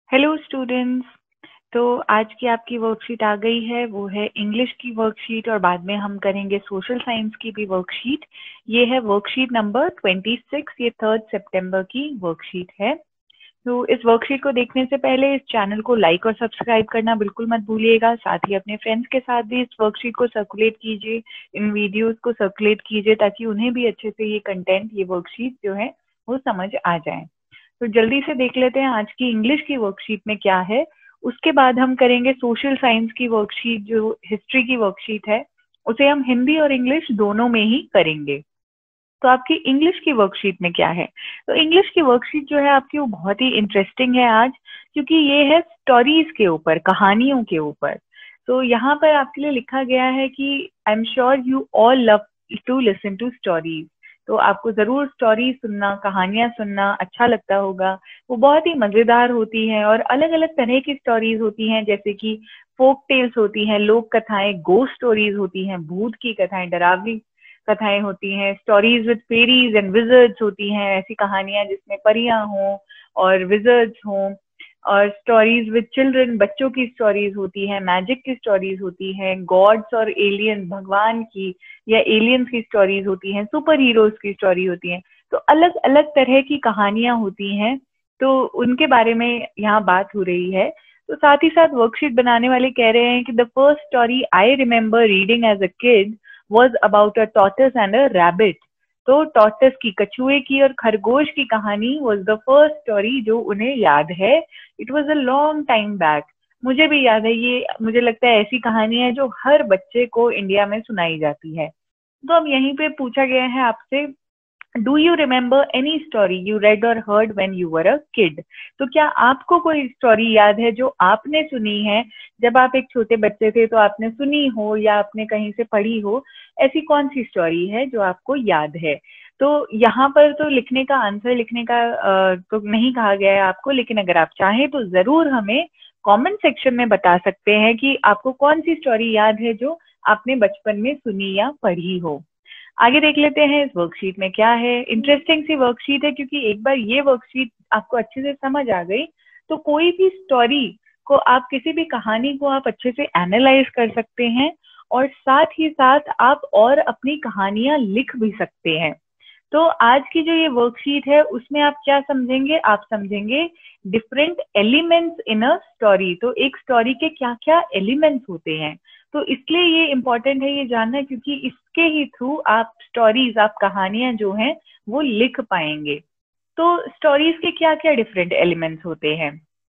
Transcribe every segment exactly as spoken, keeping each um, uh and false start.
Hello students. तो आज की आपकी वर्कशीट आ गई है, वो है इंग्लिश की वर्कशीट और बाद में हम करेंगे सोशल साइंस की भी वर्कशीट। ये है वर्कशीट नंबर छब्बीस, ये थर्ड सितंबर की वर्कशीट है। तो इस वर्कशीट को देखने से पहले इस चैनल को लाइक और सब्सक्राइब करना बिल्कुल मत भूलिएगा। साथ ही अपने फ्रेंड्स के साथ भी इस वर्कशीट को सर्कुलेट कीजिए, इन वीडियोस को सर्कुलेट कीजिए ताकि उन्हें भी अच्छे से ये कंटेंट, ये वर्कशीट जो है वो समझ आ जाए। तो जल्दी से देख लेते हैं आज की इंग्लिश की वर्कशीट में क्या है। उसके बाद हम करेंगे सोशल साइंस की वर्कशीट, जो हिस्ट्री की वर्कशीट है उसे हम हिंदी और इंग्लिश दोनों में ही करेंगे। तो आपकी इंग्लिश की वर्कशीट में क्या है? तो इंग्लिश की वर्कशीट जो है आपकी वो बहुत ही इंटरेस्टिंग है आज, क्योंकि ये है स्टोरीज के ऊपर, कहानियों के ऊपर। तो यहाँ पर आपके लिए लिखा गया है कि I am sure you all love to listen to stories. तो आपको जरूर स्टोरी सुनना, कहानियां सुनना अच्छा लगता होगा। वो बहुत ही मजेदार होती हैं और अलग अलग तरह की स्टोरीज होती हैं, जैसे कि फोक टेल्स होती हैं, लोक कथाएं, गोस्ट स्टोरीज होती हैं, भूत की कथाएं, डरावनी कथाएं होती हैं, stories with fairies and wizards होती हैं, ऐसी कहानियां जिसमें परियां हों और विजर्ड्स हों। और स्टोरीज विद चिल्ड्रन, बच्चों की स्टोरीज होती हैं, मैजिक की स्टोरीज होती हैं, गॉड्स और एलियन, भगवान की या एलियंस की स्टोरीज होती हैं, सुपर हीरोज की स्टोरी होती हैं। तो अलग अलग तरह की कहानियां होती हैं, तो उनके बारे में यहाँ बात हो रही है। तो साथ ही साथ वर्कशीट बनाने वाले कह रहे हैं कि the first story I remember reading as a kid was about a tortoise and a rabbit। तो टॉर्टस की, कछुए की और खरगोश की कहानी was the first story जो उन्हें याद है। It was a long time back। मुझे भी याद है, ये मुझे लगता है ऐसी कहानी है जो हर बच्चे को इंडिया में सुनाई जाती है। तो अब यहीं पे पूछा गया है आपसे, do you remember any story you read और heard when you were a kid? तो क्या आपको कोई स्टोरी याद है जो आपने सुनी है जब आप एक छोटे बच्चे थे, तो आपने सुनी हो या आपने कहीं से पढ़ी हो? ऐसी कौन सी स्टोरी है जो आपको याद है? तो यहाँ पर तो लिखने का, आंसर लिखने का अ, तो नहीं कहा गया है आपको, लेकिन अगर आप चाहें तो जरूर हमें कमेंट सेक्शन में बता सकते हैं कि आपको कौन सी स्टोरी याद है जो आपने बचपन में सुनी या पढ़ी हो। आगे देख लेते हैं इस वर्कशीट में क्या है। इंटरेस्टिंग सी वर्कशीट है, क्योंकि एक बार ये वर्कशीट आपको अच्छे से समझ आ गई तो कोई भी स्टोरी को आप, किसी भी कहानी को आप अच्छे से एनालाइज कर सकते हैं और साथ ही साथ आप और अपनी कहानियां लिख भी सकते हैं। तो आज की जो ये वर्कशीट है उसमें आप क्या समझेंगे? आप समझेंगे different elements in a story. तो एक स्टोरी के क्या क्या एलिमेंट्स होते हैं, तो इसलिए ये इम्पोर्टेंट है ये जानना, क्योंकि इसके ही थ्रू आप स्टोरीज, आप कहानियां जो हैं वो लिख पाएंगे। तो स्टोरीज के क्या क्या डिफरेंट एलिमेंट्स होते हैं?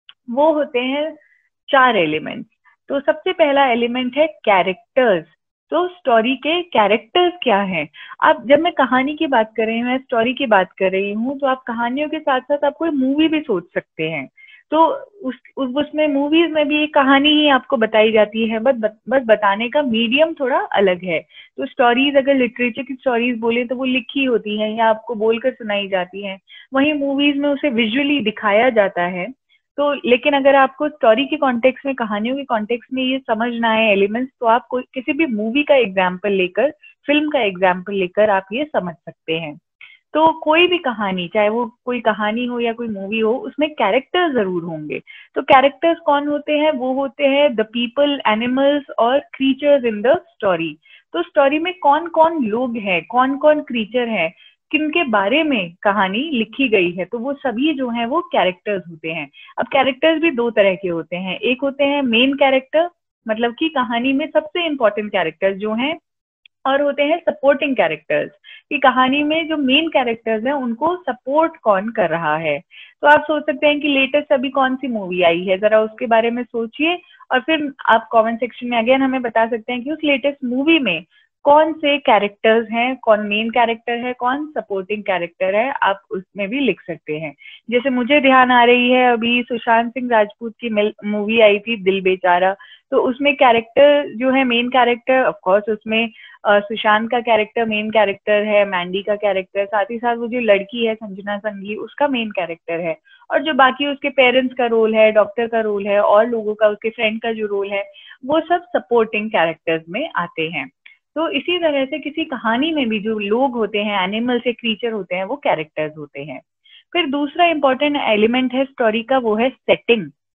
वो होते हैं चार एलिमेंट्स। तो सबसे पहला एलिमेंट है कैरेक्टर्स। तो स्टोरी के कैरेक्टर्स क्या हैं? आप, जब मैं कहानी की बात कर रही हूँ, मैं स्टोरी की बात कर रही हूँ, तो आप कहानियों के साथ साथ आप कोई मूवी भी सोच सकते हैं। तो उस, उस उसमें मूवीज में भी एक कहानी ही आपको बताई जाती है, बस बस बताने का मीडियम थोड़ा अलग है। तो स्टोरीज, अगर लिटरेचर की स्टोरीज बोले तो वो लिखी होती हैं या आपको बोलकर सुनाई जाती हैं, वहीं मूवीज में उसे विजुअली दिखाया जाता है। तो लेकिन अगर आपको स्टोरी के कॉन्टेक्स्ट में, कहानियों के कॉन्टेक्स्ट में ये समझना है एलिमेंट्स, तो आप कोई, किसी भी मूवी का एग्जाम्पल लेकर, फिल्म का एग्जाम्पल लेकर आप ये समझ सकते हैं। तो कोई भी कहानी, चाहे वो कोई कहानी हो या कोई मूवी हो, उसमें कैरेक्टर्स जरूर होंगे। तो कैरेक्टर्स कौन होते हैं? वो होते हैं द पीपल, एनिमल्स और क्रीचर्स इन द स्टोरी। तो स्टोरी में कौन कौन लोग हैं, कौन कौन क्रीचर हैं, किनके बारे में कहानी लिखी गई है, तो वो सभी जो हैं वो कैरेक्टर्स होते हैं। अब कैरेक्टर्स भी दो तरह के होते हैं। एक होते हैं मेन कैरेक्टर, मतलब कि कहानी में सबसे इंपॉर्टेंट कैरेक्टर्स जो हैं, और होते हैं सपोर्टिंग कैरेक्टर्स, कि कहानी में जो मेन कैरेक्टर्स हैं उनको सपोर्ट कौन कर रहा है। तो आप सोच सकते हैं कि लेटेस्ट अभी कौन सी मूवी आई है, जरा उसके बारे में सोचिए और फिर आप कमेंट सेक्शन में अगेन हमें बता सकते हैं कि उस लेटेस्ट मूवी में कौन से कैरेक्टर्स हैं, कौन मेन कैरेक्टर है, कौन सपोर्टिंग कैरेक्टर है, आप उसमें भी लिख सकते हैं। जैसे मुझे ध्यान आ रही है, अभी सुशांत सिंह राजपूत की मूवी आई थी दिल बेचारा, तो उसमें कैरेक्टर जो है, मेन कैरेक्टर, ऑफ कोर्स उसमें Uh, सुशांत का कैरेक्टर मेन कैरेक्टर है, मैंडी का कैरेक्टर, साथ ही साथ वो जो लड़की है संजना संघी, उसका मेन कैरेक्टर है, और जो बाकी उसके पेरेंट्स का रोल है, डॉक्टर का रोल है, और लोगों का, उसके फ्रेंड का जो रोल है, वो सब सपोर्टिंग कैरेक्टर्स में आते हैं। तो इसी तरह से किसी कहानी में भी जो लोग होते हैं, एनिमल्स या क्रीचर होते हैं, वो कैरेक्टर्स होते हैं। फिर दूसरा इंपॉर्टेंट एलिमेंट है स्टोरी का, वो है सेटिंग।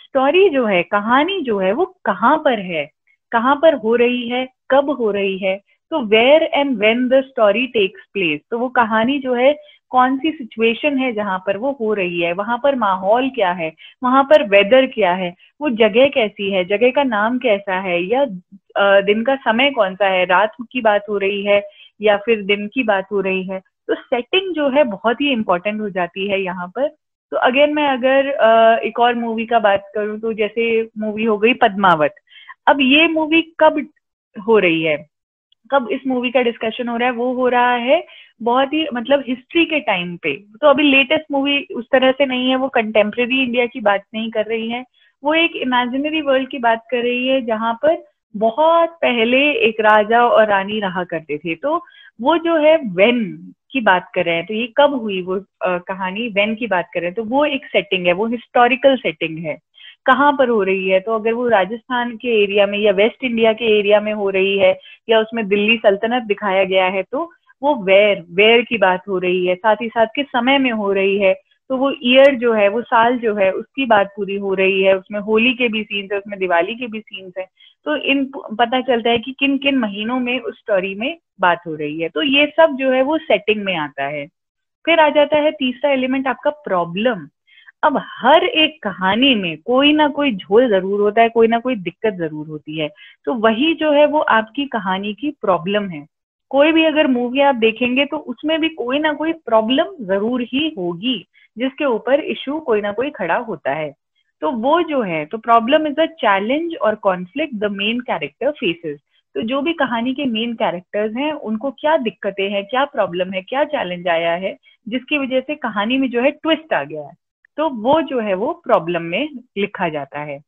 स्टोरी जो है, कहानी जो है, वो कहाँ पर है, कहाँ पर हो रही है, कब हो रही है। तो where and when the story takes place, तो वो कहानी जो है कौन सी सिचुएशन है जहां पर वो हो रही है, वहां पर माहौल क्या है, वहां पर वेदर क्या है, वो जगह कैसी है, जगह का नाम कैसा है, या दिन का समय कौन सा है, रात की बात हो रही है या फिर दिन की बात हो रही है। तो सेटिंग जो है बहुत ही इंपॉर्टेंट हो जाती है यहाँ पर। तो अगेन मैं अगर एक और मूवी का बात करूं तो जैसे मूवी हो गई पद्मावत। अब ये मूवी कब हो रही है, कब इस मूवी का डिस्कशन हो रहा है, वो हो रहा है बहुत ही मतलब हिस्ट्री के टाइम पे। तो अभी लेटेस्ट मूवी उस तरह से नहीं है, वो कंटेम्प्रेरी इंडिया की बात नहीं कर रही है, वो एक इमेजिनरी वर्ल्ड की बात कर रही है जहां पर बहुत पहले एक राजा और रानी रहा करते थे। तो वो जो है वेन की बात कर रहे हैं, तो ये कब हुई वो आ, कहानी वेन की बात कर रहे हैं, तो वो एक सेटिंग है, वो हिस्टोरिकल सेटिंग है, कहाँ पर हो रही है। तो अगर वो राजस्थान के एरिया में या वेस्ट इंडिया के एरिया में हो रही है या उसमें दिल्ली सल्तनत दिखाया गया है, तो वो वेयर वेयर की बात हो रही है, साथ ही साथ के समय में हो रही है। तो वो ईयर जो है, वो साल जो है, उसकी बात पूरी हो रही है, उसमें होली के भी सीन्स है, उसमें दिवाली के भी सीन्स है। तो इन पता चलता है कि किन किन महीनों में उस स्टोरी में बात हो रही है। तो ये सब जो है वो सेटिंग में आता है। फिर आ जाता है तीसरा एलिमेंट आपका प्रॉब्लम। अब हर एक कहानी में कोई ना कोई झोल जरूर होता है, कोई ना कोई दिक्कत जरूर होती है। तो वही जो है वो आपकी कहानी की प्रॉब्लम है। कोई भी अगर मूवी आप देखेंगे तो उसमें भी कोई ना कोई प्रॉब्लम जरूर ही होगी जिसके ऊपर इशू कोई ना कोई खड़ा होता है। तो वो जो है, तो प्रॉब्लम इज अ चैलेंज और conflict the main character faces. तो जो भी कहानी के मेन कैरेक्टर्स हैं उनको क्या दिक्कतें हैं, क्या प्रॉब्लम है, क्या चैलेंज आया है जिसकी वजह से कहानी में जो है ट्विस्ट आ गया है, तो वो जो है वो प्रॉब्लम में लिखा जाता है।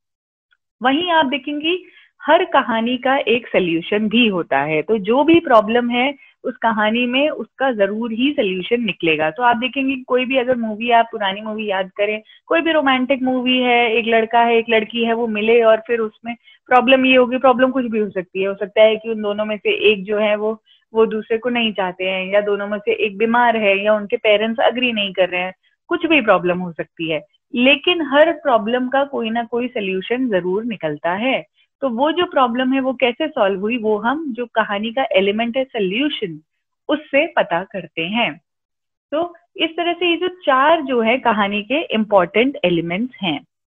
वहीं आप देखेंगी हर कहानी का एक सोल्यूशन भी होता है। तो जो भी प्रॉब्लम है उस कहानी में उसका जरूर ही सोल्यूशन निकलेगा। तो आप देखेंगे कोई भी अगर मूवी, आप पुरानी मूवी याद करें, कोई भी रोमांटिक मूवी है, एक लड़का है एक लड़की है, वो मिले और फिर उसमें प्रॉब्लम ये होगी, प्रॉब्लम कुछ भी हो सकती है, हो सकता है कि उन दोनों में से एक जो है वो वो दूसरे को नहीं चाहते हैं, या दोनों में से एक बीमार है, या उनके पेरेंट्स अग्री नहीं कर रहे हैं, कुछ भी प्रॉब्लम हो सकती है। लेकिन हर प्रॉब्लम का कोई ना कोई सोल्यूशन जरूर निकलता है। तो वो जो प्रॉब्लम है वो कैसे सॉल्व हुई, वो हम जो कहानी का एलिमेंट है सोल्यूशन, उससे पता करते हैं। तो इस तरह से ये जो चार जो है कहानी के इम्पोर्टेंट एलिमेंट्स हैं।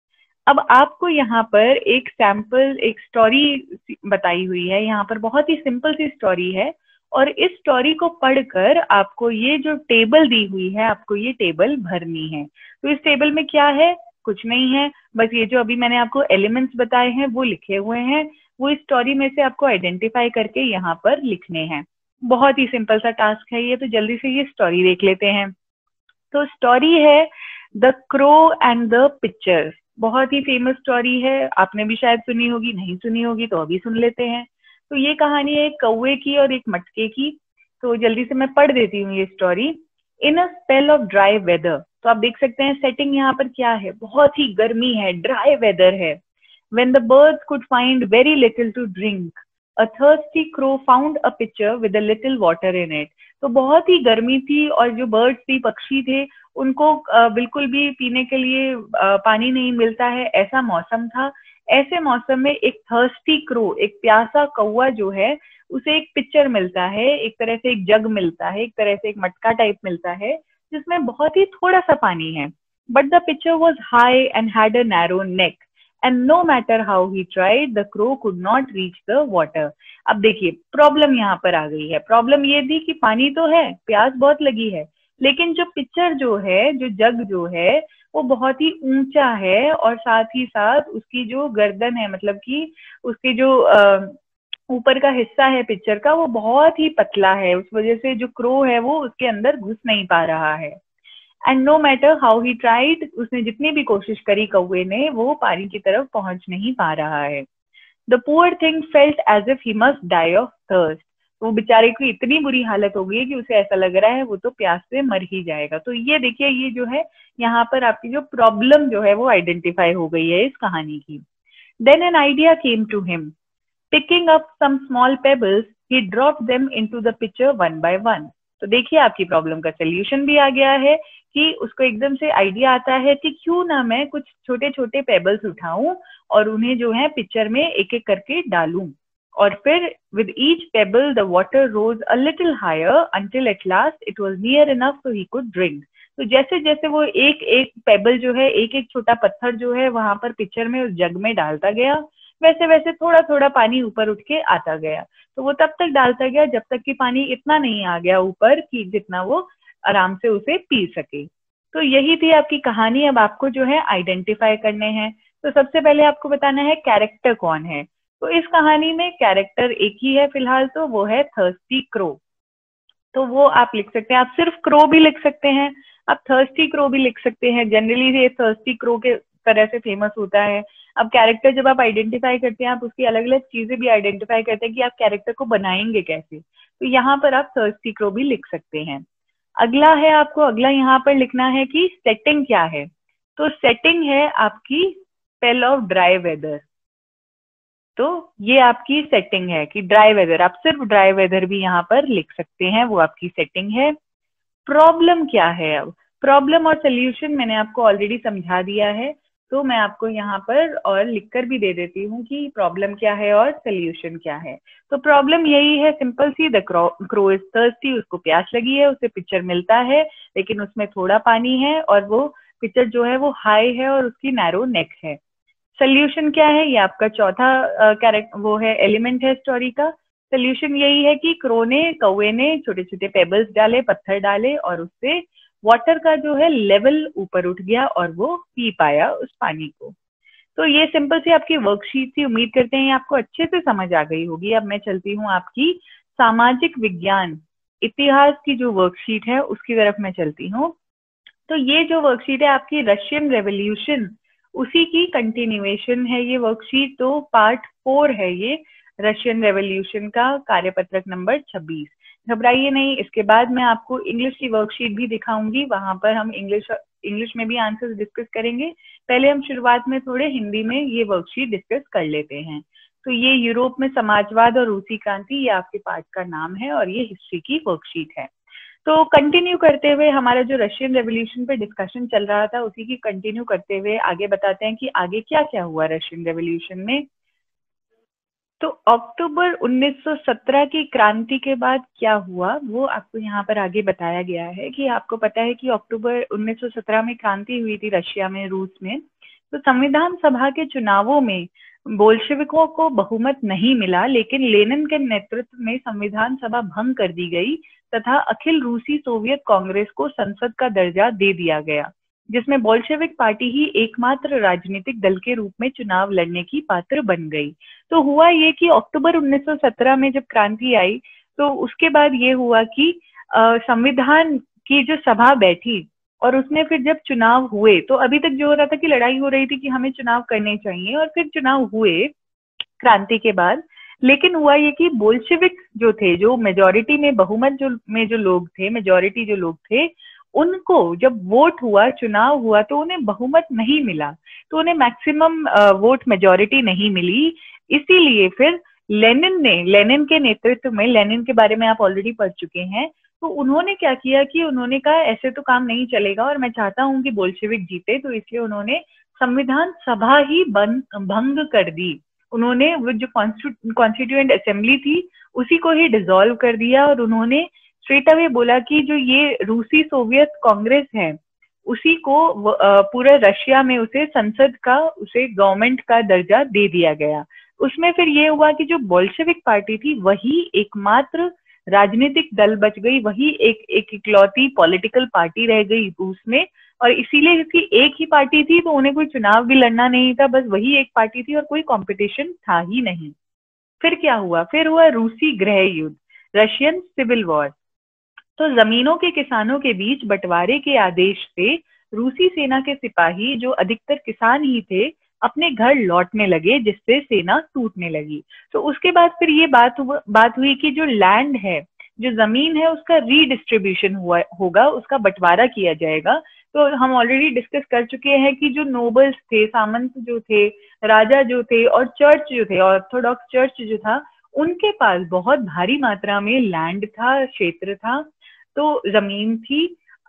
अब आपको यहाँ पर एक सैंपल एक स्टोरी बताई हुई है, यहाँ पर बहुत ही सिंपल सी स्टोरी है, और इस स्टोरी को पढ़कर आपको ये जो टेबल दी हुई है, आपको ये टेबल भरनी है। तो इस टेबल में क्या है, कुछ नहीं है, बस ये जो अभी मैंने आपको एलिमेंट्स बताए हैं वो लिखे हुए हैं, वो इस स्टोरी में से आपको आइडेंटिफाई करके यहाँ पर लिखने हैं। बहुत ही सिंपल सा टास्क है ये, तो जल्दी से ये स्टोरी देख लेते हैं। तो स्टोरी है the crow and the pitcher. बहुत ही फेमस स्टोरी है, आपने भी शायद सुनी होगी, नहीं सुनी होगी तो अभी सुन लेते हैं। तो ये कहानी है एक कौवे की और एक मटके की। तो जल्दी से मैं पढ़ देती हूँ ये story. In a spell of dry weather, तो आप देख सकते हैं सेटिंग यहाँ पर क्या है, बहुत ही गर्मी है, ड्राई वेदर है। When the birds could find very little to drink, a thirsty crow found a pitcher with a little water in it. तो बहुत ही गर्मी थी और जो बर्ड्स थी, पक्षी थे, उनको बिल्कुल भी पीने के लिए पानी नहीं मिलता है, ऐसा मौसम था। ऐसे मौसम में एक थर्स्टी क्रो, एक प्यासा कौवा जो है, उसे एक पिक्चर मिलता है, एक तरह से एक जग मिलता है, एक तरह से एक मटका टाइप मिलता है जिसमें बहुत ही थोड़ा सा पानी है। But the pitcher was high and had a narrow neck, and no matter how he tried, the crow could not reach the water. अब देखिए प्रॉब्लम यहाँ पर आ गई है। प्रॉब्लम ये थी कि पानी तो है, प्यास बहुत लगी है, लेकिन जो पिक्चर जो है, जो जग जो है, वो बहुत ही ऊंचा है, और साथ ही साथ उसकी जो गर्दन है, मतलब कि उसकी जो ऊपर का हिस्सा है पिक्चर का, वो बहुत ही पतला है। उस वजह से जो क्रो है वो उसके अंदर घुस नहीं पा रहा है। And no matter how he tried, उसने जितनी भी कोशिश करी कौवे ने, वो पानी की तरफ पहुंच नहीं पा रहा है। The poor thing felt as if he must die of thirst, वो बेचारे की इतनी बुरी हालत हो गई है कि उसे ऐसा लग रहा है वो तो प्यास से मर ही जाएगा। तो ये देखिए, ये जो है यहाँ पर आपकी जो प्रॉब्लम जो है वो आइडेंटिफाई हो गई है इस कहानी की। Then an idea came to him, picking up some small pebbles he drop them into the pitcher one by one. तो देखिए आपकी प्रॉब्लम का सोल्यूशन भी आ गया है कि उसको एकदम से आइडिया आता है कि क्यों ना मैं कुछ छोटे छोटे पेबल्स उठाऊं और उन्हें जो है पिक्चर में एक एक करके डालूं, और फिर with each pebble the water rose a little higher until at last it was near enough so he could drink. तो जैसे जैसे वो एक एक पेबल जो है, एक एक छोटा पत्थर जो है वहां पर पिक्चर में उस जग में डालता गया, वैसे वैसे थोड़ा थोड़ा पानी ऊपर उठ के आता गया। तो वो तब तक डालता गया जब तक कि पानी इतना नहीं आ गया ऊपर कि जितना वो आराम से उसे पी सके। तो यही थी आपकी कहानी। अब आपको जो है आइडेंटिफाई करने हैं। तो सबसे पहले आपको बताना है कैरेक्टर कौन है। तो इस कहानी में कैरेक्टर एक ही है फिलहाल, तो वो है थर्स्टी क्रो। तो वो आप लिख सकते हैं, आप सिर्फ क्रो भी लिख सकते हैं, आप थर्स्टी क्रो भी लिख सकते हैं। जनरली ये थर्स्टी क्रो के तरह से फेमस होता है। अब कैरेक्टर जब आप आइडेंटिफाई करते हैं, आप उसकी अलग अलग चीजें भी आइडेंटिफाई करते हैं कि आप कैरेक्टर को बनाएंगे कैसे। तो यहाँ पर आप थर्स्टी क्रो भी लिख सकते हैं। अगला है, आपको अगला यहाँ पर लिखना है कि सेटिंग क्या है। तो सेटिंग है आपकी स्पेल ऑफ ड्राई वेदर। तो ये आपकी सेटिंग है कि ड्राई वेदर, आप सिर्फ ड्राई वेदर भी यहाँ पर लिख सकते हैं, वो आपकी सेटिंग है। प्रॉब्लम क्या है, अब प्रॉब्लम और सोल्यूशन मैंने आपको ऑलरेडी समझा दिया है, तो मैं आपको यहाँ पर और लिखकर भी दे देती हूँ कि प्रॉब्लम क्या है और सोल्यूशन क्या है। तो प्रॉब्लम यही है सिंपल सी, द क्रो इज थर्स्टी, उसको प्यास लगी है, उसे पिक्चर मिलता है लेकिन उसमें थोड़ा पानी है और वो पिक्चर जो है वो हाई है और उसकी नैरो नेक है। सोल्यूशन क्या है, ये आपका चौथा कैरेक्टर वो है एलिमेंट है स्टोरी का। सोल्यूशन यही है कि क्रो ने कौवे ने छोटे छोटे पेबल्स डाले, पत्थर डाले और उससे वाटर का जो है लेवल ऊपर उठ गया और वो पी पाया उस पानी को। तो ये सिंपल सी आपकी वर्कशीट थी। उम्मीद करते हैं आपको अच्छे से समझ आ गई होगी। अब मैं चलती हूँ आपकी सामाजिक विज्ञान इतिहास की जो वर्कशीट है उसकी तरफ मैं चलती हूँ। तो ये जो वर्कशीट है आपकी रशियन रेवोल्यूशन, उसी की कंटिन्यूएशन है ये वर्कशीट। तो पार्ट फोर है ये रशियन रेवोल्यूशन का, कार्यपत्रक नंबर छब्बीस। घबराइए नहीं, इसके बाद मैं आपको इंग्लिश की वर्कशीट भी दिखाऊंगी, वहां पर हम इंग्लिश इंग्लिश में भी आंसर्स डिस्कस करेंगे। पहले हम शुरुआत में थोड़े हिंदी में ये वर्कशीट डिस्कस कर लेते हैं। तो ये यूरोप में समाजवाद और रूसी क्रांति, ये आपके पार्ट का नाम है और ये हिस्ट्री की वर्कशीट है। तो कंटिन्यू करते हुए हमारा जो रशियन रेवोल्यूशन पे डिस्कशन चल रहा था उसी की कंटिन्यू करते हुए आगे बताते हैं कि आगे क्या क्या हुआ रशियन रेवोल्यूशन में। तो अक्टूबर उन्नीस सौ सत्रह की क्रांति के बाद क्या हुआ वो आपको यहाँ पर आगे बताया गया है कि आपको पता है कि अक्टूबर उन्नीस सौ सत्रह में क्रांति हुई थी रशिया में, रूस में। तो संविधान सभा के चुनावों में बोल्शेविकों को बहुमत नहीं मिला, लेकिन लेनिन के नेतृत्व में संविधान सभा भंग कर दी गई तथा अखिल रूसी सोवियत कांग्रेस को संसद का दर्जा दे दिया गया, जिसमें बोल्शेविक पार्टी ही एकमात्र राजनीतिक दल के रूप में चुनाव लड़ने की पात्र बन गई। तो हुआ ये कि अक्टूबर उन्नीस सौ सत्रह में जब क्रांति आई तो उसके बाद ये हुआ कि संविधान की जो सभा बैठी और उसमें फिर जब चुनाव हुए, तो अभी तक जो हो रहा था कि लड़ाई हो रही थी कि हमें चुनाव करने चाहिए, और फिर चुनाव हुए क्रांति के बाद। लेकिन हुआ ये कि बोल्शेविक जो थे, जो मेजॉरिटी में बहुमत जो में जो लोग थे, मेजॉरिटी जो लोग थे, उनको जब वोट हुआ, चुनाव हुआ, तो उन्हें बहुमत नहीं मिला, तो उन्हें मैक्सिमम वोट मेजॉरिटी नहीं मिली। इसीलिए फिर लेनिन ने, लेनिन के नेतृत्व में, लेनिन के बारे में आप ऑलरेडी पढ़ चुके हैं, तो उन्होंने क्या किया कि उन्होंने कहा ऐसे तो काम नहीं चलेगा और मैं चाहता हूं कि बोल्शेविक जीते, तो इसलिए उन्होंने संविधान सभा ही भंग कर दी। उन्होंने वो जो कॉन्स्टिट्यूएंट असेंबली थी उसी को ही डिसॉल्व कर दिया और उन्होंने स्ट्रेट अवे बोला कि जो ये रूसी सोवियत कांग्रेस है उसी को पूरे रशिया में उसे संसद का, उसे गवर्नमेंट का दर्जा दे दिया गया। उसमें फिर ये हुआ कि जो बोल्शेविक पार्टी थी वही एकमात्र राजनीतिक दल बच गई, वही एक एक इकलौती पॉलिटिकल पार्टी रह गई रूस में, और इसीलिए इसकी एक ही पार्टी थी तो उन्हें कोई चुनाव भी लड़ना नहीं था, बस वही एक पार्टी थी और कोई कंपटीशन था ही नहीं। फिर क्या हुआ, फिर हुआ रूसी गृह युद्ध, रशियन सिविल वॉर। तो जमीनों के किसानों के बीच बंटवारे के आदेश से रूसी सेना के सिपाही, जो अधिकतर किसान ही थे, अपने घर लौटने लगे, जिससे सेना टूटने लगी। तो उसके बाद फिर ये बात बात हुई कि जो लैंड है, जो जमीन है, उसका रीडिस्ट्रीब्यूशन हुआ होगा, उसका बंटवारा किया जाएगा। तो हम ऑलरेडी डिस्कस कर चुके हैं कि जो नोबल्स थे, सामंत जो थे, राजा जो थे और चर्च जो थे, ऑर्थोडॉक्स चर्च जो था, उनके पास बहुत भारी मात्रा में लैंड था, क्षेत्र था, तो जमीन थी।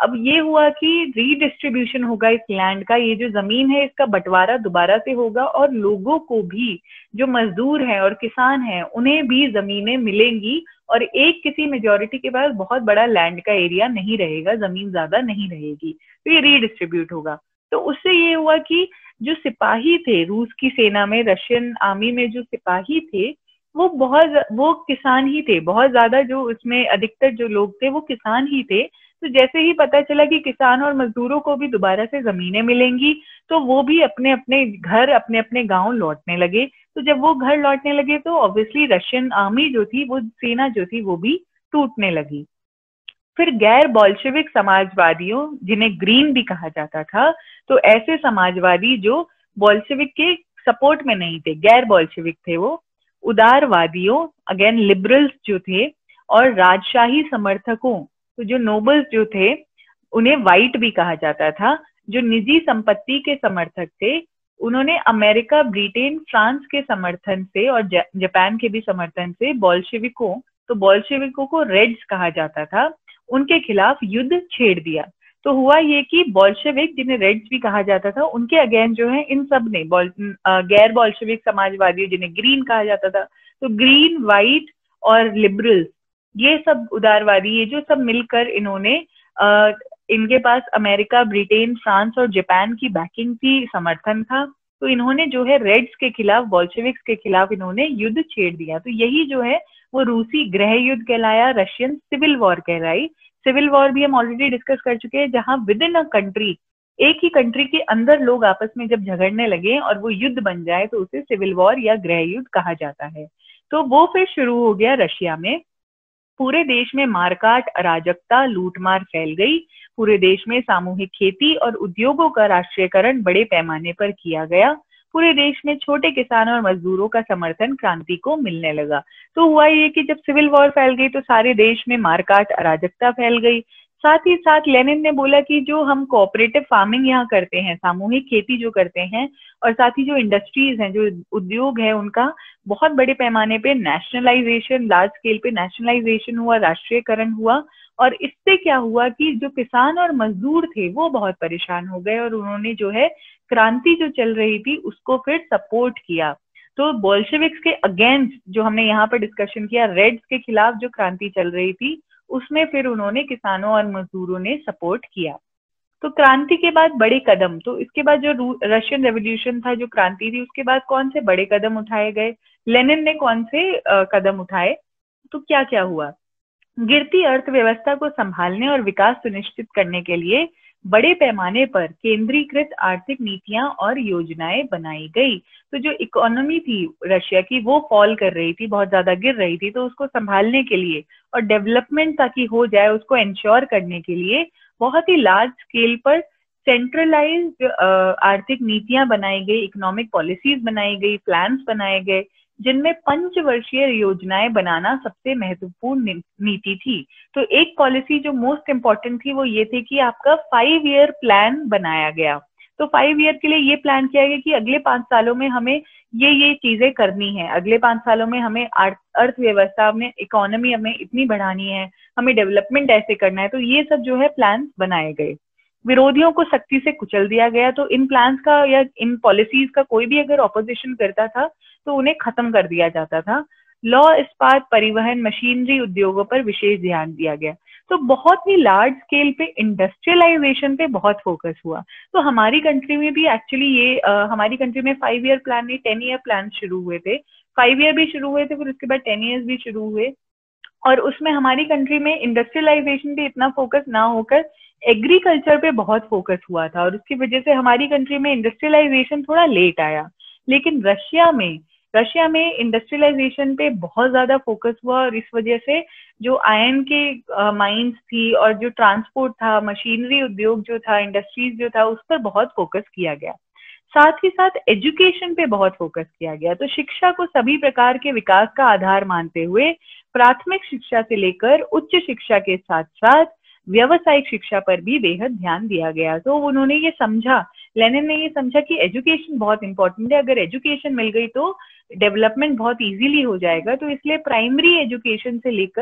अब ये हुआ कि रीडिस्ट्रीब्यूशन होगा इस लैंड का, ये जो जमीन है इसका बंटवारा दोबारा से होगा और लोगों को भी, जो मजदूर हैं और किसान हैं, उन्हें भी जमीनें मिलेंगी और एक किसी मेजोरिटी के पास बहुत बड़ा लैंड का एरिया नहीं रहेगा, जमीन ज्यादा नहीं रहेगी, तो ये रीडिस्ट्रीब्यूट होगा। तो उससे ये हुआ कि जो सिपाही थे रूस की सेना में, रशियन आर्मी में जो सिपाही थे वो बहुत वो किसान ही थे, बहुत ज्यादा जो उसमें अधिकतर जो लोग थे वो किसान ही थे। तो जैसे ही पता चला कि किसान और मजदूरों को भी दोबारा से जमीनें मिलेंगी तो वो भी अपने अपने घर, अपने अपने गांव लौटने लगे। तो जब वो घर लौटने लगे तो ऑब्वियसली रशियन आर्मी जो थी, वो सेना जो थी, वो भी टूटने लगी। फिर गैर बोल्शेविक समाजवादियों, जिन्हें ग्रीन भी कहा जाता था, तो ऐसे समाजवादी जो बोल्शेविक के सपोर्ट में नहीं थे, गैर बोल्शेविक थे वो, उदारवादियों, अगेन लिबरल्स जो थे, और राजशाही समर्थकों, तो जो नोबल्स जो थे उन्हें व्हाइट भी कहा जाता था, जो निजी संपत्ति के समर्थक थे, उन्होंने अमेरिका, ब्रिटेन, फ्रांस के समर्थन से और जापान के भी समर्थन से बोल्शेविकों, तो बोल्शेविकों को रेड्स कहा जाता था, उनके खिलाफ युद्ध छेड़ दिया। तो हुआ ये कि बोल्शेविक, जिन्हें रेड्स भी कहा जाता था, उनके अगेंस्ट जो है इन सब ने गैर बोल्शेविक समाजवादी, जिन्हें ग्रीन कहा जाता था, तो ग्रीन, व्हाइट और लिबरल्स, ये सब उदारवादी, ये जो सब मिलकर इन्होंने आ, इनके पास अमेरिका, ब्रिटेन, फ्रांस और जापान की बैकिंग थी, समर्थन था, तो इन्होंने जो है रेड्स के खिलाफ, बोल्शेविक्स के खिलाफ इन्होंने युद्ध छेड़ दिया। तो यही जो है वो रूसी गृह युद्ध कहलाया, रशियन सिविल वॉर कहलाई। सिविल वॉर भी हम ऑलरेडी डिस्कस कर चुके हैं, जहां विद इन अ कंट्री, एक ही कंट्री के अंदर लोग आपस में जब झगड़ने लगे और वो युद्ध बन जाए तो उसे सिविल वॉर या गृह युद्ध कहा जाता है। तो वो फिर शुरू हो गया रशिया में। पूरे देश में मारकाट, अराजकता, लूटमार फैल गई। पूरे देश में सामूहिक खेती और उद्योगों का राष्ट्रीयकरण बड़े पैमाने पर किया गया। पूरे देश में छोटे किसानों और मजदूरों का समर्थन क्रांति को मिलने लगा। तो हुआ ये कि जब सिविल वॉर फैल गई तो सारे देश में मारकाट, अराजकता फैल गई। साथ ही साथ लेनिन ने बोला कि जो हम कोऑपरेटिव फार्मिंग यहाँ करते हैं, सामूहिक खेती जो करते हैं, और साथ ही जो इंडस्ट्रीज हैं, जो उद्योग है, उनका बहुत बड़े पैमाने पे नेशनलाइजेशन, लार्ज स्केल पे नेशनलाइजेशन हुआ, राष्ट्रीयकरण हुआ। और इससे क्या हुआ कि जो किसान और मजदूर थे वो बहुत परेशान हो गए और उन्होंने जो है क्रांति जो चल रही थी उसको फिर सपोर्ट किया। तो बोल्शेविक्स के अगेंस्ट जो हमने यहाँ पर डिस्कशन किया, रेड्स के खिलाफ जो क्रांति चल रही थी, उसमें फिर उन्होंने किसानों और मजदूरों ने सपोर्ट किया। तो क्रांति के बाद बड़े कदम, तो इसके बाद जो रशियन रेवोल्यूशन था, जो क्रांति थी, उसके बाद कौन से बड़े कदम उठाए गए, लेनिन ने कौन से आ, कदम उठाए, तो क्या क्या हुआ। गिरती अर्थव्यवस्था को संभालने और विकास सुनिश्चित करने के लिए बड़े पैमाने पर केंद्रीकृत आर्थिक नीतियां और योजनाएं बनाई गई। तो जो इकोनॉमी थी रशिया की वो फॉल कर रही थी, बहुत ज्यादा गिर रही थी, तो उसको संभालने के लिए और डेवलपमेंट ताकि हो जाए उसको इंश्योर करने के लिए बहुत ही लार्ज स्केल पर सेंट्रलाइज्ड आर्थिक नीतियां बनाई गई, इकोनॉमिक पॉलिसीज बनाई गई, प्लान्स बनाए गए, जिनमें पंचवर्षीय योजनाएं बनाना सबसे महत्वपूर्ण नीति थी। तो एक पॉलिसी जो मोस्ट इंपॉर्टेंट थी वो ये थी कि आपका फाइव ईयर प्लान बनाया गया। तो फाइव ईयर के लिए ये प्लान किया गया कि अगले पांच सालों में हमें ये ये चीजें करनी है, अगले पांच सालों में हमें अर्थव्यवस्था में, इकोनॉमी हमें इतनी बढ़ानी है, हमें डेवलपमेंट ऐसे करना है। तो ये सब जो है प्लान बनाए गए। विरोधियों को सख्ती से कुचल दिया गया। तो इन प्लान्स का या इन पॉलिसीज का कोई भी अगर ऑपोजिशन करता था तो उन्हें खत्म कर दिया जाता था। लौ, इस्पात, परिवहन, मशीनरी उद्योगों पर विशेष ध्यान दिया गया। तो बहुत ही लार्ज स्केल पे इंडस्ट्रियलाइजेशन पे बहुत फोकस हुआ। तो हमारी कंट्री में भी एक्चुअली ये आ, हमारी कंट्री में फाइव ईयर प्लान नहीं, टेन ईयर प्लान शुरू हुए थे। फाइव ईयर भी शुरू हुए थे, फिर उसके बाद टेन ईयर्स भी शुरू हुए। और उसमें हमारी कंट्री में इंडस्ट्रियलाइजेशन पे इतना फोकस ना होकर एग्रीकल्चर पे बहुत फोकस हुआ था, और उसकी वजह से हमारी कंट्री में इंडस्ट्रियलाइजेशन थोड़ा लेट आया। लेकिन रशिया में रशिया में इंडस्ट्रियलाइजेशन पे बहुत ज्यादा फोकस हुआ, और इस वजह से जो आयरन के माइंस थी और जो ट्रांसपोर्ट था, मशीनरी उद्योग जो था, इंडस्ट्रीज जो था, उस पर बहुत फोकस किया गया। साथ ही साथ एजुकेशन पे बहुत फोकस किया गया। तो शिक्षा को सभी प्रकार के विकास का आधार मानते हुए प्राथमिक शिक्षा से लेकर उच्च शिक्षा के साथ साथ व्यावसायिक शिक्षा पर भी बेहद ध्यान दिया गया। तो उन्होंने ये समझा, लेनिन ने ये समझा कि एजुकेशन बहुत इंपॉर्टेंट है, अगर एजुकेशन मिल गई तो डेवलपमेंट बहुत इजीली हो जाएगा। तो इसलिए प्राइमरी एजुकेशन से लेकर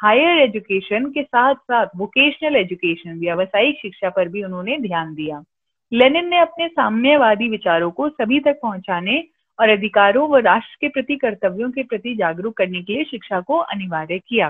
हायर एजुकेशन के साथ साथ वोकेशनल एजुकेशन, व्यावसायिक शिक्षा पर भी उन्होंने ध्यान दिया। लेनिन ने अपने साम्यवादी विचारों को सभी तक पहुंचाने और अधिकारों व राष्ट्र के प्रति कर्तव्यों के प्रति जागरूक करने के लिए शिक्षा को अनिवार्य किया।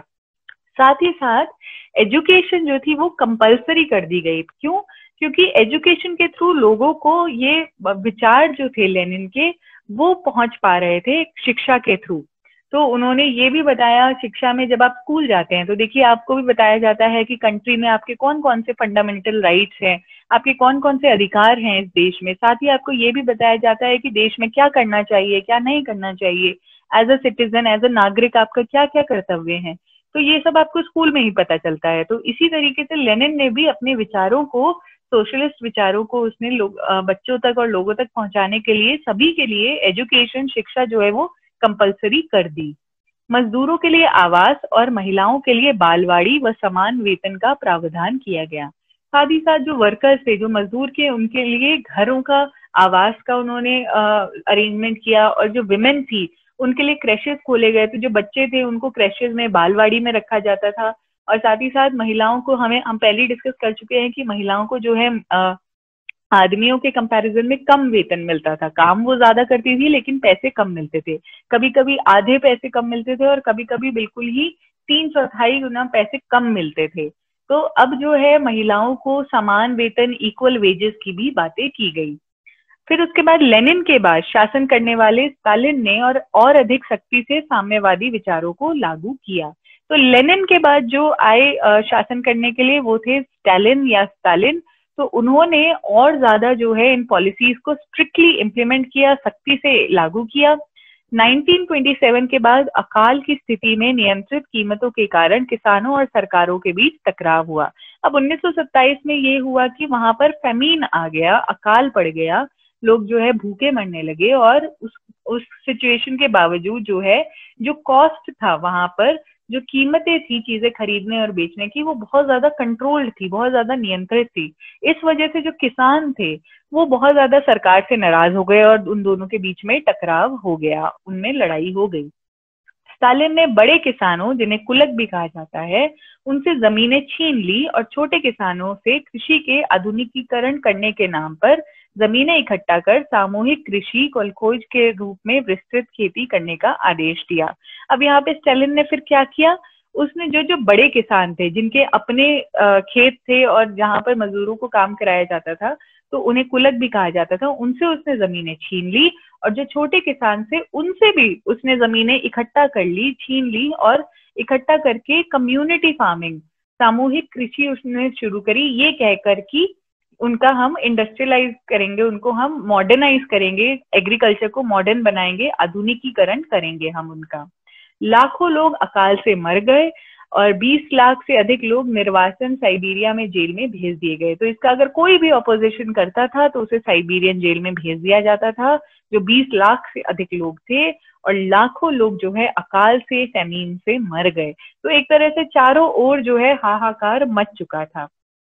साथ ही साथ एजुकेशन जो थी वो कंपलसरी कर दी गई। क्यों? क्योंकि एजुकेशन के थ्रू लोगों को ये विचार जो थे लेनिन के वो पहुंच पा रहे थे शिक्षा के थ्रू। तो उन्होंने ये भी बताया, शिक्षा में जब आप स्कूल जाते हैं तो देखिए आपको भी बताया जाता है कि कंट्री में आपके कौन कौन से फंडामेंटल राइट्स हैं, आपके कौन कौन से अधिकार हैं इस देश में। साथ ही आपको ये भी बताया जाता है कि देश में क्या करना चाहिए, क्या नहीं करना चाहिए, as a citizen, as a नागरिक आपका क्या क्या कर्तव्य हैं। तो ये सब आपको स्कूल में ही पता चलता है। तो इसी तरीके से लेनिन ने भी अपने विचारों को, सोशलिस्ट विचारों को उसने लोग बच्चों तक और लोगों तक पहुंचाने के लिए सभी के लिए एजुकेशन, शिक्षा जो है वो कंपलसरी कर दी। मजदूरों के लिए आवास और महिलाओं के लिए बालवाड़ी व समान वेतन का प्रावधान किया गया। साथ ही साथ जो वर्कर्स थे, जो मजदूर के, उनके लिए घरों का, आवास का उन्होंने अरेंजमेंट किया। और जो विमेन थी उनके लिए क्रैशेस खोले गए। तो जो बच्चे थे उनको क्रैशेस में, बालवाड़ी में रखा जाता था। और साथ ही साथ महिलाओं को, हमें हम पहले डिस्कस कर चुके हैं कि महिलाओं को जो है आ, आदमियों के कंपैरिजन में कम वेतन मिलता था। काम वो ज्यादा करती थी लेकिन पैसे कम मिलते थे। कभी कभी आधे पैसे कम मिलते थे और कभी कभी बिल्कुल ही तीन चौथाई गुना पैसे कम मिलते थे। तो अब जो है महिलाओं को समान वेतन, इक्वल वेजेस की भी बातें की गई। फिर उसके बाद लेनिन के बाद शासन करने वाले स्टालिन ने और और अधिक सख्ती से साम्यवादी विचारों को लागू किया। तो लेनिन के बाद जो आए शासन करने के लिए वो थे स्टालिन या स्टालिन। तो उन्होंने और ज्यादा जो है इन पॉलिसीज को स्ट्रिक्टली इम्प्लीमेंट किया, सख्ती से लागू किया। नाइनटीन ट्वेंटी सेवन के बाद अकाल की स्थिति में नियंत्रित कीमतों के कारण किसानों और सरकारों के बीच टकराव हुआ। अब उन्नीस सौ सत्ताईस में ये हुआ कि वहां पर फेमीन आ गया, अकाल पड़ गया, लोग जो है भूखे मरने लगे। और उस उस सिचुएशन के बावजूद जो है, जो कॉस्ट था वहां पर, जो कीमतें थी चीजें खरीदने और बेचने की, वो बहुत ज्यादा कंट्रोल्ड थी, बहुत ज्यादा नियंत्रित थी। इस वजह से जो किसान थे वो बहुत ज्यादा सरकार से नाराज हो गए और उन दोनों के बीच में टकराव हो गया, उनमें लड़ाई हो गई। स्टालिन ने बड़े किसानों, जिन्हें कुलक भी कहा जाता है, उनसे जमीनें छीन ली और छोटे किसानों से कृषि के आधुनिकीकरण करने के नाम पर जमीनें इकट्ठा कर सामूहिक कृषि कोलखोज के रूप में विस्तृत खेती करने का आदेश दिया। अब यहाँ पे स्टालिन ने फिर क्या किया, उसने जो जो बड़े किसान थे, जिनके अपने खेत थे और जहां पर मजदूरों को काम कराया जाता था, तो उन्हें कुलक भी कहा जाता था, उनसे उसने जमीनें छीन ली। और जो छोटे किसान थे उनसे भी उसने जमीनें इकट्ठा कर ली, छीन ली, और इकट्ठा करके कम्युनिटी फार्मिंग, सामूहिक कृषि उसने शुरू करी, ये कहकर कि उनका हम इंडस्ट्रियलाइज करेंगे, उनको हम मॉडर्नाइज करेंगे, एग्रीकल्चर को मॉडर्न बनाएंगे, आधुनिकीकरण करेंगे हम उनका। लाखों लोग अकाल से मर गए और बीस लाख से अधिक लोग निर्वासन साइबेरिया में जेल में भेज दिए गए। तो इसका अगर कोई भी ऑपोजिशन करता था तो उसे साइबेरियन जेल में भेज दिया जाता था। जो बीस लाख से अधिक लोग थे और लाखों लोग जो है अकाल से, फैमीन से मर गए। तो एक तरह से चारों ओर जो है हाहाकार मच चुका था।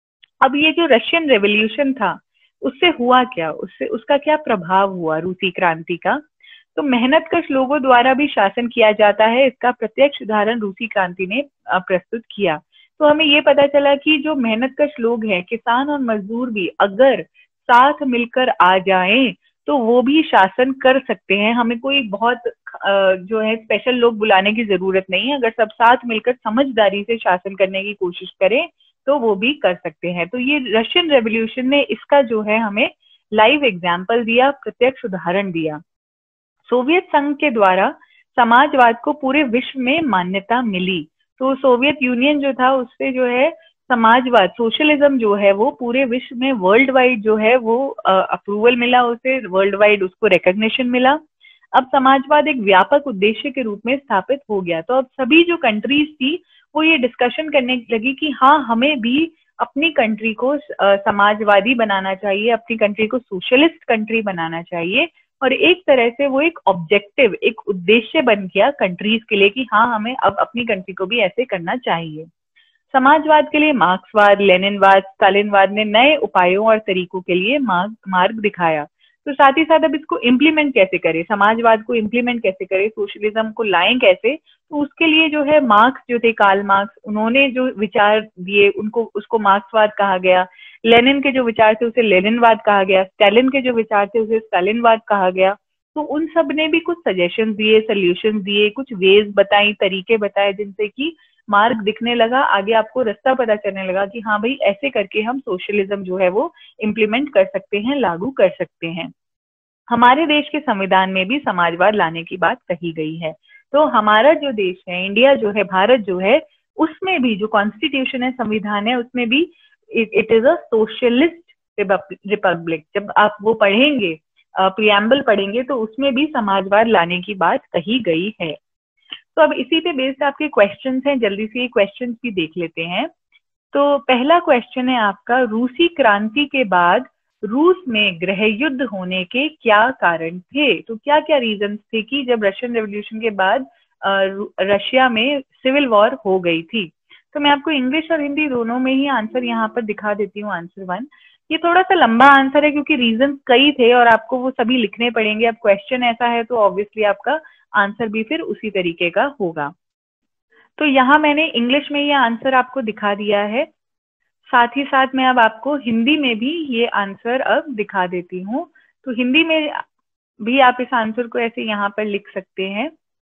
अब ये जो रशियन रेवोल्यूशन था उससे हुआ क्या, उससे उसका क्या प्रभाव हुआ रूसी क्रांति का। तो मेहनतकश लोगों द्वारा भी शासन किया जाता है, इसका प्रत्यक्ष उदाहरण रूसी क्रांति ने प्रस्तुत किया। तो हमें ये पता चला कि जो मेहनतकश लोग हैं, किसान और मजदूर भी, अगर साथ मिलकर आ जाएं तो वो भी शासन कर सकते हैं। हमें कोई बहुत जो है स्पेशल लोग बुलाने की जरूरत नहीं है। अगर सब साथ मिलकर समझदारी से शासन करने की कोशिश करें तो वो भी कर सकते हैं। तो ये रशियन रेवोल्यूशन ने इसका जो है हमें लाइव एग्जाम्पल दिया, प्रत्यक्ष उदाहरण दिया। सोवियत संघ के द्वारा समाजवाद को पूरे विश्व में मान्यता मिली। तो सोवियत यूनियन जो था उससे जो है समाजवाद, सोशलिज्म जो है वो पूरे विश्व में वर्ल्ड वाइड जो है वो अप्रूवल मिला उसे, वर्ल्ड वाइड उसको रिकॉग्निशन मिला। अब समाजवाद एक व्यापक उद्देश्य के रूप में स्थापित हो गया। तो अब सभी जो कंट्रीज थी वो ये डिस्कशन करने लगी कि हाँ, हमें भी अपनी कंट्री को समाजवादी बनाना चाहिए, अपनी कंट्री को सोशलिस्ट कंट्री बनाना चाहिए। और एक तरह से वो एक ऑब्जेक्टिव, एक उद्देश्य बन गया कंट्रीज के लिए कि हाँ, हमें अब अपनी कंट्री को भी ऐसे करना चाहिए। समाजवाद के लिए मार्क्सवाद, लेनिनवाद, स्टालिनवाद ने नए उपायों और तरीकों के लिए मार्ग मार्ग दिखाया। तो साथ ही साथ अब इसको इम्प्लीमेंट कैसे करें, समाजवाद को इम्प्लीमेंट कैसे करें, सोशलिज्म को लाएं कैसे, तो उसके लिए जो है मार्क्स जो थे, कार्ल मार्क्स, उन्होंने जो विचार दिए उनको उसको मार्क्सवाद कहा गया। लेनिन के जो विचार थे उसे लेनिनवाद कहा गया। स्टालिन के जो विचार थे उसे स्टालिनवाद कहा गया। तो उन सब ने भी कुछ सजेशन दिए, सोल्यूशन दिए, कुछ वेज बताई, तरीके बताए, जिनसे कि मार्ग दिखने लगा, आगे आपको रास्ता पता चलने लगा कि हाँ भाई ऐसे करके हम सोशलिज्म जो है वो इम्प्लीमेंट कर सकते हैं, लागू कर सकते हैं। हमारे देश के संविधान में भी समाजवाद लाने की बात कही गई है। तो हमारा जो देश है, इंडिया जो है, भारत जो है, उसमें भी जो कॉन्स्टिट्यूशन है, संविधान है, उसमें भी it is a socialist republic. जब आप वो पढ़ेंगे, प्रियम्बल पढ़ेंगे, तो उसमें भी समाजवाद लाने की बात कही गई है। तो अब इसी पे बेस्ड आपके क्वेश्चंस हैं, जल्दी से ये क्वेश्चंस भी देख लेते हैं। तो पहला क्वेश्चन है आपका, रूसी क्रांति के बाद रूस में गृह युद्ध होने के क्या कारण थे? तो क्या क्या रीजंस थे कि जब रशियन रेवोल्यूशन के बाद रशिया में सिविल वॉर हो गई थी? तो मैं आपको इंग्लिश और हिंदी दोनों में ही आंसर यहाँ पर दिखा देती हूँ। आंसर वन, ये थोड़ा सा लंबा आंसर है क्योंकि रीजन कई थे और आपको वो सभी लिखने पड़ेंगे। अब क्वेश्चन ऐसा है तो ऑब्वियसली आपका आंसर भी फिर उसी तरीके का होगा। तो यहाँ मैंने इंग्लिश में ये आंसर आपको दिखा दिया है, साथ ही साथ मैं अब आपको हिंदी में भी ये आंसर अब दिखा देती हूँ। तो हिंदी में भी आप इस आंसर को ऐसे यहाँ पर लिख सकते हैं।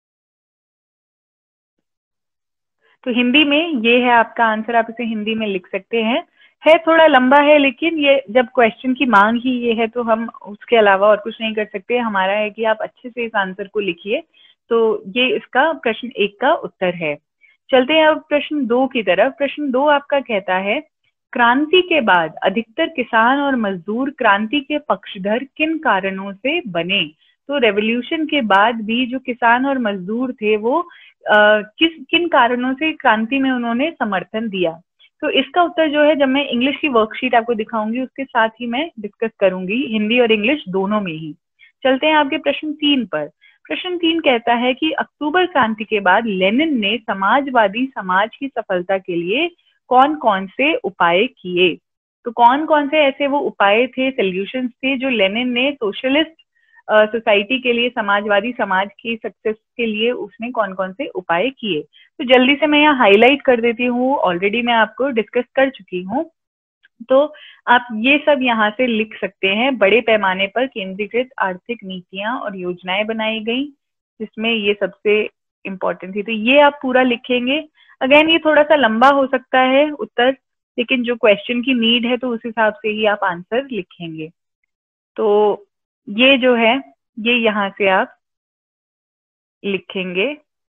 तो हिंदी में ये है आपका आंसर, आप इसे हिंदी में लिख सकते हैं। है थोड़ा लंबा है, लेकिन ये जब क्वेश्चन की मांग ही ये है तो हम उसके अलावा और कुछ नहीं कर सकते। हमारा है कि आप अच्छे से इस आंसर को लिखिए। तो ये इसका प्रश्न एक का उत्तर है। चलते हैं अब प्रश्न दो की तरफ। प्रश्न दो आपका कहता है, क्रांति के बाद अधिकतर किसान और मजदूर क्रांति के पक्षधर किन कारणों से बने? तो रेवोल्यूशन के बाद भी जो किसान और मजदूर थे वो आ, किस किन कारणों से क्रांति में उन्होंने समर्थन दिया? तो इसका उत्तर जो है, जब मैं इंग्लिश की वर्कशीट आपको दिखाऊंगी उसके साथ ही मैं डिस्कस करूंगी, हिंदी और इंग्लिश दोनों में ही। चलते हैं आपके प्रश्न तीन पर। प्रश्न तीन कहता है कि अक्टूबर क्रांति के बाद लेनिन ने समाजवादी समाज की सफलता के लिए कौन कौन से उपाय किए? तो कौन कौन से ऐसे वो उपाय थे, सोल्यूशंस थे जो लेनिन ने सोशलिस्ट सोसाइटी के लिए, समाजवादी समाज की सक्सेस के लिए उसने कौन कौन से उपाय किए? तो जल्दी से मैं यहाँ हाईलाइट कर देती हूँ, ऑलरेडी मैं आपको डिस्कस कर चुकी हूँ। तो आप ये सब यहाँ से लिख सकते हैं। बड़े पैमाने पर केंद्रीकृत आर्थिक नीतियां और योजनाएं बनाई गई, जिसमें ये सबसे इम्पोर्टेंट थी। तो ये आप पूरा लिखेंगे। अगेन ये थोड़ा सा लंबा हो सकता है उत्तर, लेकिन जो क्वेश्चन की नीड है तो उस हिसाब से ही आप आंसर लिखेंगे। तो ये जो है ये यहाँ से आप लिखेंगे।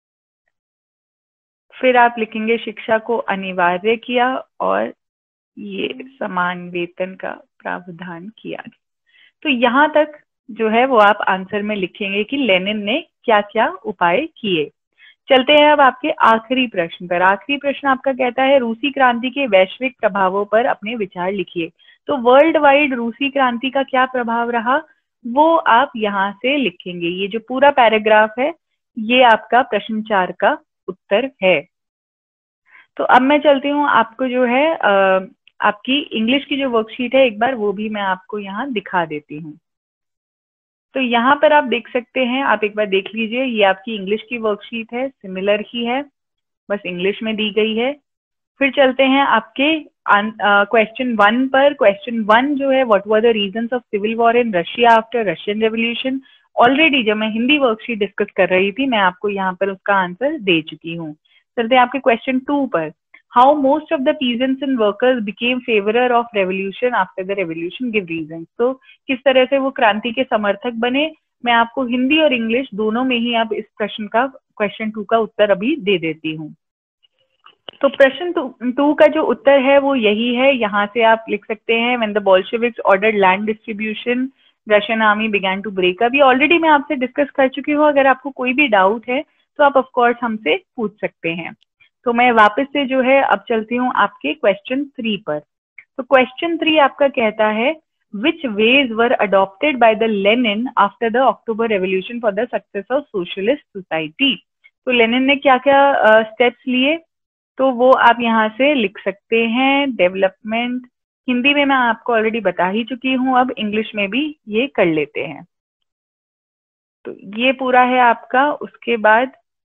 फिर आप लिखेंगे शिक्षा को अनिवार्य किया और ये समान वेतन का प्रावधान किया। तो यहाँ तक जो है वो आप आंसर में लिखेंगे कि लेनिन ने क्या क्या उपाय किए। चलते हैं अब आपके आखिरी प्रश्न पर। आखिरी प्रश्न आपका कहता है, रूसी क्रांति के वैश्विक प्रभावों पर अपने विचार लिखिए। तो वर्ल्ड वाइड रूसी क्रांति का क्या प्रभाव रहा वो आप यहाँ से लिखेंगे। ये जो पूरा पैराग्राफ है ये आपका प्रश्न चार का उत्तर है। तो अब मैं चलती हूँ, आपको जो है आ, आपकी इंग्लिश की जो वर्कशीट है एक बार वो भी मैं आपको यहाँ दिखा देती हूँ। तो यहाँ पर आप देख सकते हैं, आप एक बार देख लीजिए, ये आपकी इंग्लिश की वर्कशीट है, सिमिलर ही है, बस इंग्लिश में दी गई है। फिर चलते हैं आपके क्वेश्चन वन पर। क्वेश्चन वन जो है, what were the reasons of civil war in Russia after Russian revolution. Already जब मैं हिंदी वर्कशीट डिस्कस कर रही थी मैं आपको यहाँ पर उसका आंसर दे चुकी हूँ। चलते हैं आपके क्वेश्चन टू पर। How most of the peasants and workers became favourer of revolution after the revolution, give reasons. तो किस तरह से वो क्रांति के समर्थक बने, मैं आपको हिंदी और इंग्लिश दोनों में ही अब इस प्रश्न का, क्वेश्चन टू का उत्तर अभी दे देती हूँ। तो प्रश्न टू का जो उत्तर है वो यही है, यहाँ से आप लिख सकते हैं, when the Bolsheviks ordered land distribution Russian army began to break up. ये ऑलरेडी मैं आपसे डिस्कस कर चुकी हूँ, अगर आपको कोई भी डाउट है तो आप ऑफकोर्स हमसे पूछ सकते हैं। तो मैं वापस से जो है अब चलती हूँ आपके क्वेश्चन थ्री पर। तो क्वेश्चन थ्री आपका कहता है, which ways were adopted by the Lenin after the October Revolution for the success of socialist society। तो लेनिन ने क्या क्या स्टेप्स uh, लिए, तो वो आप यहाँ से लिख सकते हैं। डेवलपमेंट, हिंदी में मैं आपको ऑलरेडी बता ही चुकी हूँ, अब इंग्लिश में भी ये कर लेते हैं। तो ये पूरा है आपका। उसके बाद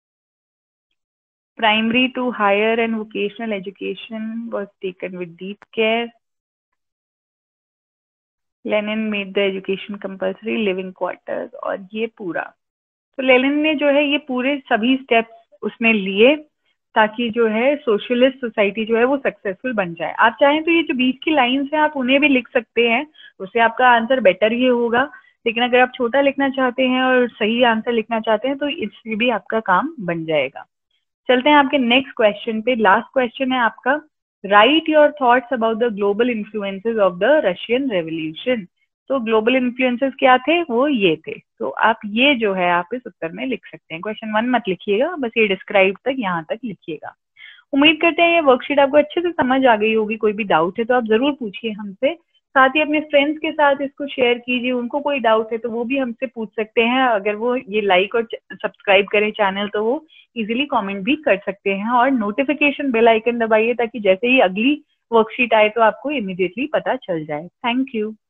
primary to higher and vocational education was taken with deep care. Lenin made the education compulsory, living quarters, और ये पूरा। तो लेनिन ने जो है ये पूरे सभी स्टेप्स उसने लिए ताकि जो है सोशलिस्ट सोसाइटी जो है वो सक्सेसफुल बन जाए। आप चाहें तो ये जो बीच की लाइंस हैं आप उन्हें भी लिख सकते हैं, उससे आपका आंसर बेटर ही होगा। लेकिन अगर आप छोटा लिखना चाहते हैं और सही आंसर लिखना चाहते हैं तो इससे भी आपका काम बन जाएगा। चलते हैं आपके नेक्स्ट क्वेश्चन पे। लास्ट क्वेश्चन है आपका, write your thoughts about the global influences of the Russian revolution. तो ग्लोबल इन्फ्लुएंसेस क्या थे, वो ये थे। तो आप ये जो है आप इस उत्तर में लिख सकते हैं। क्वेश्चन वन मत लिखिएगा, बस ये डिस्क्राइब तक यहाँ तक लिखिएगा। उम्मीद करते हैं ये वर्कशीट आपको अच्छे से समझ आ गई होगी। कोई भी डाउट है तो आप जरूर पूछिए हमसे। साथ ही अपने फ्रेंड्स के साथ इसको शेयर कीजिए, उनको कोई डाउट है तो वो भी हमसे पूछ सकते हैं। अगर वो ये लाइक और सब्सक्राइब करें चैनल तो वो इजीली कमेंट भी कर सकते हैं, और नोटिफिकेशन बेल आइकन दबाइए ताकि जैसे ही अगली वर्कशीट आए तो आपको इमीडिएटली पता चल जाए। Thank you.